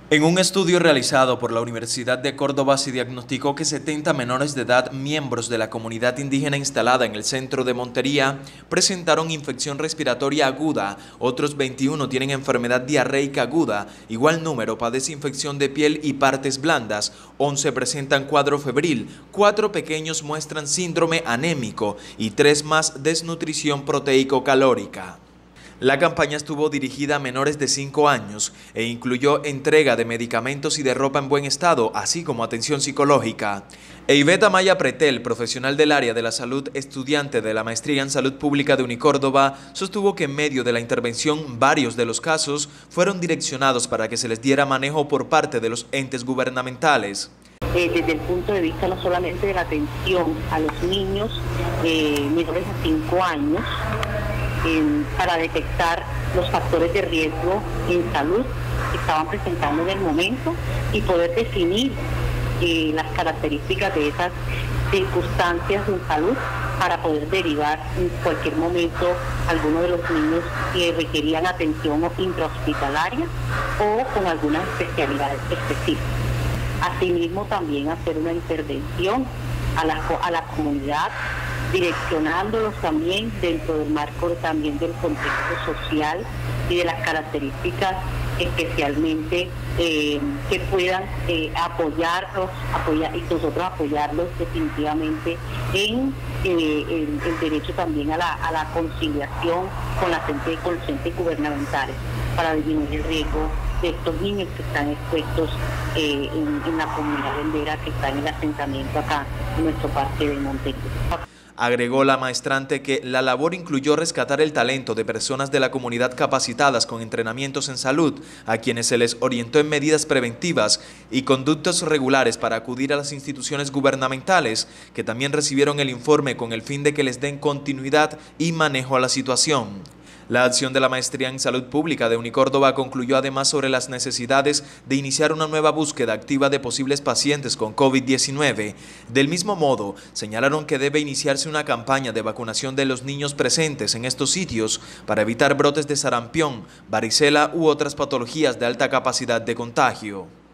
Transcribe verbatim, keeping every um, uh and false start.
En un estudio realizado por la Universidad de Córdoba se diagnosticó que setenta menores de edad, miembros de la comunidad indígena instalada en el centro de Montería, presentaron infección respiratoria aguda, otros veintiuno tienen enfermedad diarreica aguda, igual número padece infección de piel y partes blandas, once presentan cuadro febril, cuatro pequeños muestran síndrome anémico y tres más desnutrición proteico-calórica. La campaña estuvo dirigida a menores de cinco años e incluyó entrega de medicamentos y de ropa en buen estado, así como atención psicológica. Eiveta Maya Pretel, profesional del área de la salud, estudiante de la maestría en salud pública de Unicórdoba, sostuvo que en medio de la intervención varios de los casos fueron direccionados para que se les diera manejo por parte de los entes gubernamentales. Eh, desde el punto de vista no solamente de la atención a los niños eh, menores de cinco años, para detectar los factores de riesgo en salud que estaban presentando en el momento y poder definir eh, las características de esas circunstancias en salud para poder derivar en cualquier momento algunos de los niños que requerían atención intrahospitalaria o con algunas especialidades específicas. Asimismo, también hacer una intervención a la, a la comunidad, direccionándolos también dentro del marco también del contexto social y de las características especialmente eh, que puedan eh, apoyarlos apoyar, y nosotros apoyarlos definitivamente en eh, el, el derecho también a la, a la conciliación con las entes, con los entes gubernamentales para disminuir el riesgo de estos niños que están expuestos eh, en, en la comunidad vendera que está en el asentamiento acá en nuestro parque de Montería. Agregó la maestrante que la labor incluyó rescatar el talento de personas de la comunidad capacitadas con entrenamientos en salud, a quienes se les orientó en medidas preventivas y conductos regulares para acudir a las instituciones gubernamentales, que también recibieron el informe con el fin de que les den continuidad y manejo a la situación. La acción de la Maestría en Salud Pública de Unicórdoba concluyó además sobre las necesidades de iniciar una nueva búsqueda activa de posibles pacientes con COVID diecinueve. Del mismo modo, señalaron que debe iniciarse una campaña de vacunación de los niños presentes en estos sitios para evitar brotes de sarampión, varicela u otras patologías de alta capacidad de contagio.